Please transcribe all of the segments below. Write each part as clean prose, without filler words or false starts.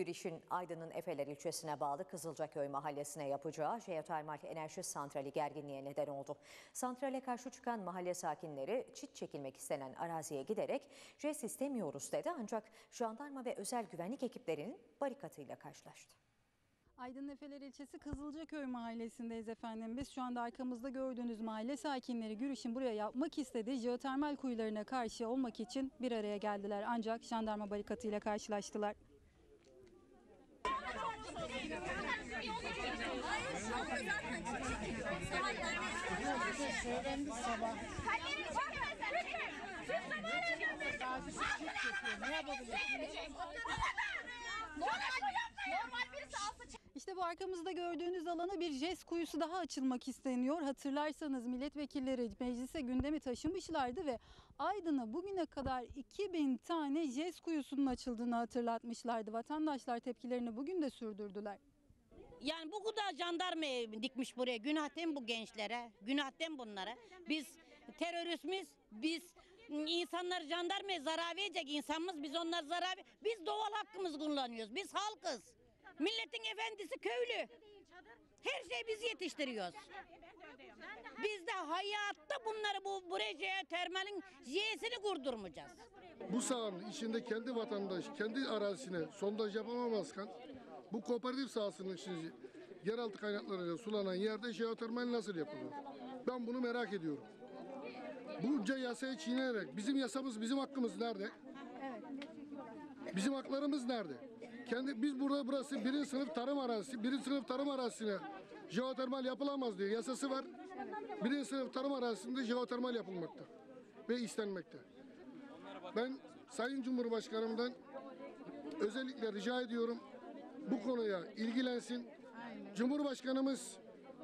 Giriş'in Aydın'ın Efeler ilçesine bağlı Kızılcaköy mahallesine yapacağı jeotermal enerji santrali gerginliğe neden oldu. Santrale karşı çıkan mahalle sakinleri çit çekilmek istenen araziye giderek JES istemiyoruz dedi, ancak jandarma ve özel güvenlik ekiplerinin barikatıyla karşılaştı. Aydın Efeler ilçesi Kızılcaköy mahallesindeyiz efendim. Biz şu anda arkamızda gördüğünüz mahalle sakinleri Giriş'in buraya yapmak istediği jeotermal kuyularına karşı olmak için bir araya geldiler. Ancak jandarma barikatıyla karşılaştılar. İşte bu arkamızda gördüğünüz alana bir JES kuyusu daha açılmak isteniyor. Hatırlarsanız milletvekilleri meclise gündemi taşımışlardı ve Aydın'a bugüne kadar 2000 tane JES kuyusunun açıldığını hatırlatmışlardı. Vatandaşlar tepkilerini bugün de sürdürdüler. Yani bu kadar jandarma dikmiş buraya. Günah değil mi bu gençlere? Günah değil mi bunlara? Biz terörist miyiz? Biz insanlar jandarmaya zarar verecek insanımız. Biz onlar zarar Biz doğal hakkımızı kullanıyoruz. Biz halkız. Milletin efendisi köylü. Her şeyi biz yetiştiriyoruz. Biz de hayatta bunları buraya jeotermalin J'sini kurdurmayacağız. Bu sahanın içinde kendi vatandaş, kendi arazisine sondaj yapamamazken bu kooperatif sahasının içinde yeraltı kaynaklarıyla sulanan yerde jeotermal nasıl yapılıyor? Ben bunu merak ediyorum. Bunca yasayı çiğneyerek bizim yasamız, bizim hakkımız nerede? Bizim haklarımız nerede? Biz burası birinci sınıf tarım arazisi, birinci sınıf tarım arazisine jeotermal yapılamaz diye yasası var. Birinci sınıf tarım arazisinde jeotermal yapılmakta ve istenmekte. Ben Sayın Cumhurbaşkanımdan özellikle rica ediyorum, bu konuya ilgilensin. Cumhurbaşkanımız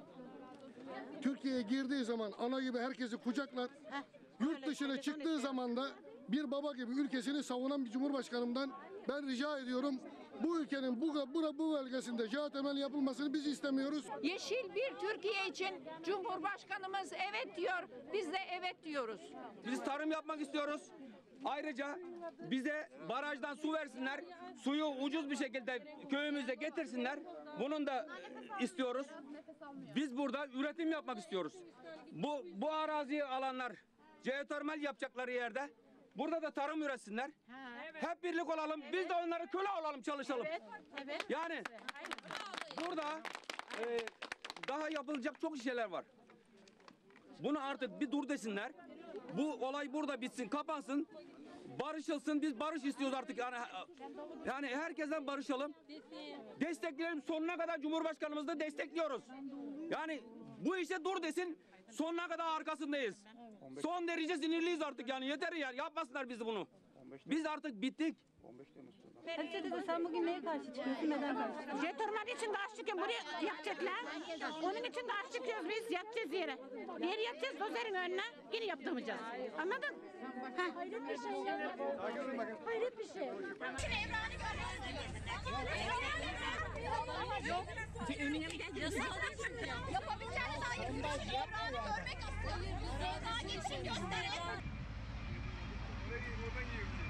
Türkiye'ye girdiği zaman ana gibi herkesi kucaklar. Yurt dışına çıktığı zaman da bir baba gibi ülkesini savunan bir cumhurbaşkanımdan ben rica ediyorum. Bu ülkenin bu bölgesinde jeotermal yapılmasını biz istemiyoruz. Yeşil bir Türkiye için Cumhurbaşkanımız evet diyor. Biz de evet diyoruz. Biz tarım yapmak istiyoruz. Ayrıca bize barajdan su versinler. Suyu ucuz bir şekilde köyümüze getirsinler. Bunun da istiyoruz. Biz burada üretim yapmak istiyoruz. Bu araziyi alanlar jeotermal yapacakları yerde burada da tarım üretsinler. Hep birlik olalım. Biz de onlara köle olalım, çalışalım. Yani burada daha yapılacak çok şeyler var. Bunu artık bir dur desinler. Bu olay burada bitsin, kapansın. Barışılsın. Biz barış istiyoruz artık. Yani herkesten barışalım. Destekleyelim. Sonuna kadar Cumhurbaşkanımızı da destekliyoruz. Yani bu işe dur desin. Sonuna kadar arkasındayız. Son derece sinirliyiz artık, yani yeter yani, yapmasınlar bizi bunu. Biz artık bittik. Hatice teyze, sen bugün neye karşı çıkıyorsun? Neden karşı çıkıyorsun? Jeotermal için karşı çıkıyoruz. Buraya yapacaklar. Onun için karşı çıkıyoruz biz. Yatacağız yere. Yere yatacağız dozerin önüne. Yine yaptırmayacağız. Anladın? Hayret bir şey ya. Hayret bir şey. Şimdi Emrah'ını görüyoruz. Yapabileceğiniz hayır. Emrah'ını görmek istiyoruz. Biz daha geçin gösterelim.